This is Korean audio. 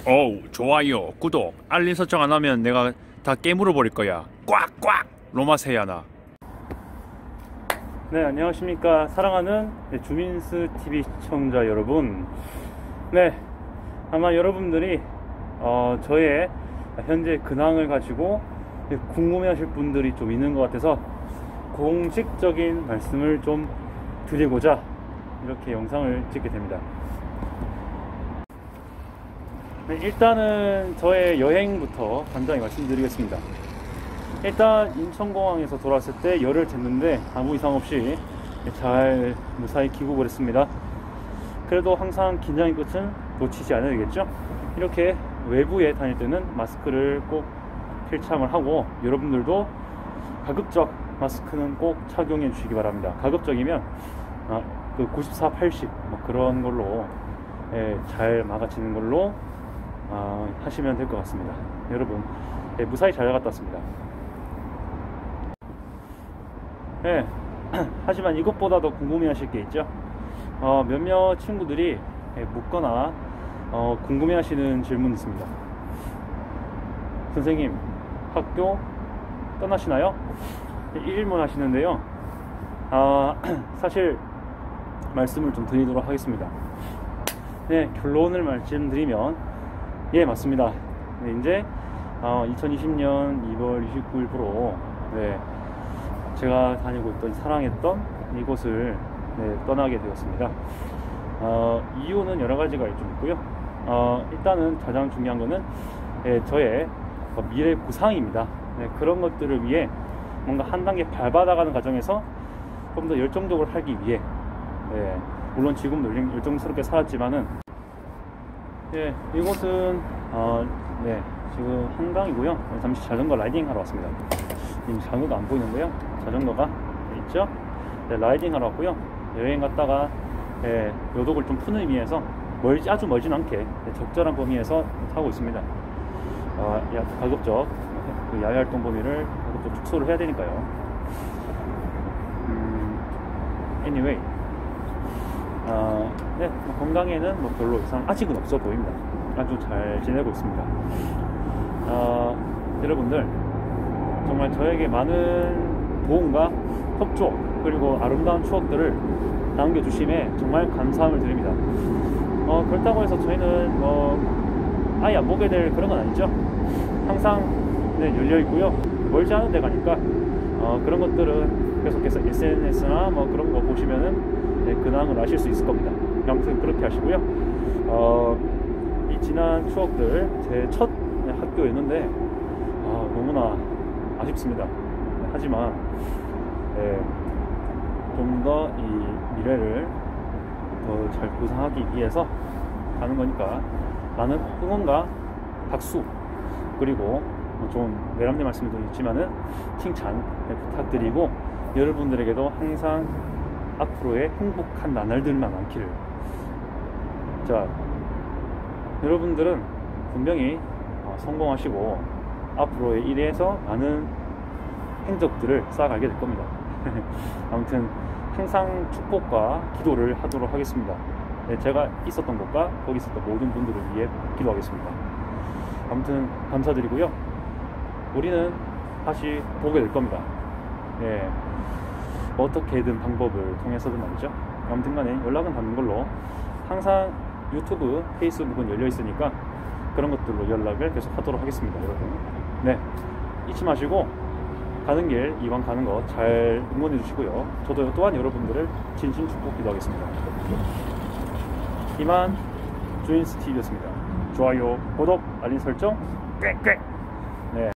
어우, 좋아요, 구독, 알림 설정 안 하면 내가 다 깨물어 버릴 거야. 꽉꽉! 로마세야나. 네, 안녕하십니까. 사랑하는 주민스 TV 시청자 여러분. 네, 아마 여러분들이 저의 현재 근황을 가지고 궁금해 하실 분들이 좀 있는 것 같아서 공식적인 말씀을 좀 드리고자 이렇게 영상을 찍게 됩니다. 네, 일단은 저의 여행부터 간단히 말씀드리겠습니다. 일단 인천공항에서 돌아왔을 때 열흘 됐는데 아무 이상 없이 잘 무사히 귀국을 했습니다. 그래도 항상 긴장의 끝은 놓치지 않아야 되겠죠. 이렇게 외부에 다닐 때는 마스크를 꼭 필참을 하고, 여러분들도 가급적 마스크는 꼭 착용해 주시기 바랍니다. 가급적이면 그 94, 80 뭐 그런 걸로 잘 막아치는 걸로 하시면 될 것 같습니다. 여러분, 무사히 잘 갔다 왔습니다. 네, 하지만 이것보다 더 궁금해 하실 게 있죠. 몇몇 친구들이 묻거나 궁금해 하시는 질문이 있습니다. 선생님, 학교 떠나시나요? 이 질문 하시는데요. 사실 말씀을 좀 드리도록 하겠습니다. 네, 결론을 말씀드리면, 예, 맞습니다. 네, 이제 2020년 2월 29일부로 제가 다니고 있던, 사랑했던 이곳을 떠나게 되었습니다. 이유는 여러 가지가 좀 있고요. 일단은 가장 중요한 거는 저의 미래 구상입니다. 그런 것들을 위해 뭔가 한 단계 밟아나가는 과정에서 좀 더 열정적으로 살기 위해, 물론 지금도 열정스럽게 살았지만은, 이곳은 지금 한강이고요. 잠시 자전거 라이딩 하러 왔습니다. 지금 자전거가 안 보이는데요, 자전거가 있죠. 라이딩 하러 왔고요. 여행 갔다가 요독을 좀 푸는 의미에서 아주 멀진 않게 적절한 범위에서 타고 있습니다. 가급적 그 야외 활동 범위를 가급적 축소를 해야 되니까요. anyway, 건강에는 뭐 별로 이상 아직은 없어 보입니다. 아주 잘 지내고 있습니다. 여러분들, 정말 저에게 많은 도움과 협조, 그리고 아름다운 추억들을 남겨주심에 정말 감사함을 드립니다. 그렇다고 해서 저희는 아예 안 보게 될 그런 건 아니죠. 항상 열려 있고요. 멀지 않은 데 가니까 그런 것들은 계속해서 SNS나 뭐 그런 거 보시면은 근황을 아실 수 있을 겁니다. 아무튼 그렇게 하시고요. 이 지난 추억들, 제 첫 학교였는데 너무나 아쉽습니다. 하지만 좀 더 이 미래를 더 잘 구상하기 위해서 가는 거니까 많은 응원과 박수, 그리고 좀 내람내 말씀도 있지만은 칭찬 부탁드리고, 여러분들에게도 항상 앞으로의 행복한 나날들만 많기를. 자, 여러분들은 분명히 성공하시고 앞으로의 일에서 많은 행적들을 쌓아가게 될 겁니다. 아무튼 항상 축복과 기도를 하도록 하겠습니다. 제가 있었던 곳과 거기 있었던 모든 분들을 위해 기도하겠습니다. 아무튼 감사드리고요. 우리는 다시 보게 될 겁니다. 어떻게든 방법을 통해서든 말이죠. 아무튼 간에 연락은 받는 걸로, 항상 유튜브, 페이스북은 열려 있으니까 그런 것들로 연락을 계속 하도록 하겠습니다, 여러분. 잊지 마시고 이왕 가는 거 잘 응원해 주시고요. 저도 또한 여러분들을 진심 축복 기도하겠습니다. 이만 주인스 TV였습니다. 좋아요, 구독, 알림 설정 꽥꽥.